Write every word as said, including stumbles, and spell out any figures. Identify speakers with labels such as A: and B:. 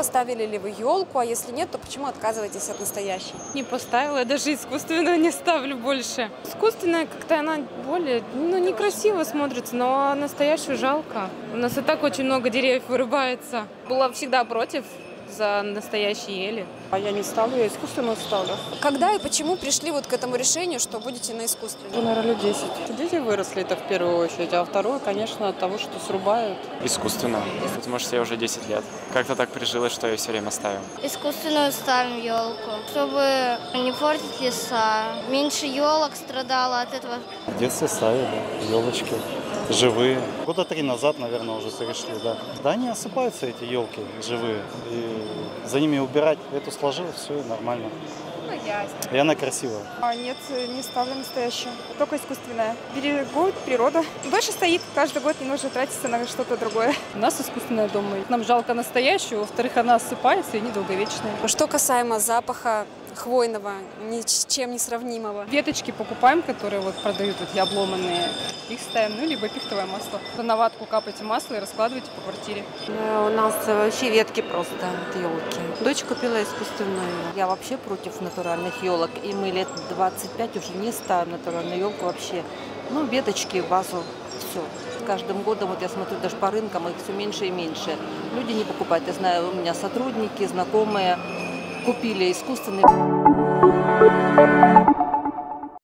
A: поставили ли вы елку, а если нет, то почему отказываетесь от настоящей?
B: Не поставила, я даже искусственную не ставлю больше. Искусственная как-то она более, ну, некрасиво смотрится, но настоящую жалко. У нас и так очень много деревьев вырубается. Была всегда против за настоящие ели.
C: А я не ставлю, я искусственную ставлю.
A: Когда и почему пришли вот к этому решению, что будете на искусственную?
C: Уже, наверное, лет десять. Дети выросли это в первую очередь, а второе, конечно, от того, что срубают.
D: Искусственно, потому что я уже десять лет. Как-то так прижилось, что я все время ставим.
E: Искусственную ставим елку, чтобы не портить леса. Меньше елок страдало от этого.
F: В детстве ставили елочки живые. Года три назад, наверное, уже перешли, да. Да, они осыпаются, эти елки живые. И за ними убирать, эту сложил, все нормально.
G: Ну, ясно.
F: И она красивая.
G: А нет, не ставлю настоящую, только искусственная. Берегут природу. Дольше стоит, каждый год не нужно тратиться на что-то другое.
C: У нас искусственная дома. Нам жалко настоящую, во-вторых, она осыпается и недолговечная.
A: Что касаемо запаха хвойного, ни с чем не сравнимого.
C: Веточки покупаем, которые вот продают, вот обломанные. Их ставим, ну, либо пихтовое масло. На ватку капайте масло и раскладывайте по квартире.
H: У нас вообще ветки просто от елки. Дочь купила искусственную. Я вообще против натуральных елок. И мы лет двадцать пять уже не ставим натуральную елку вообще. Ну, веточки, вазу, все. С каждым годом, вот я смотрю, даже по рынкам их все меньше и меньше. Люди не покупают. Я знаю, у меня сотрудники, знакомые купили искусственные.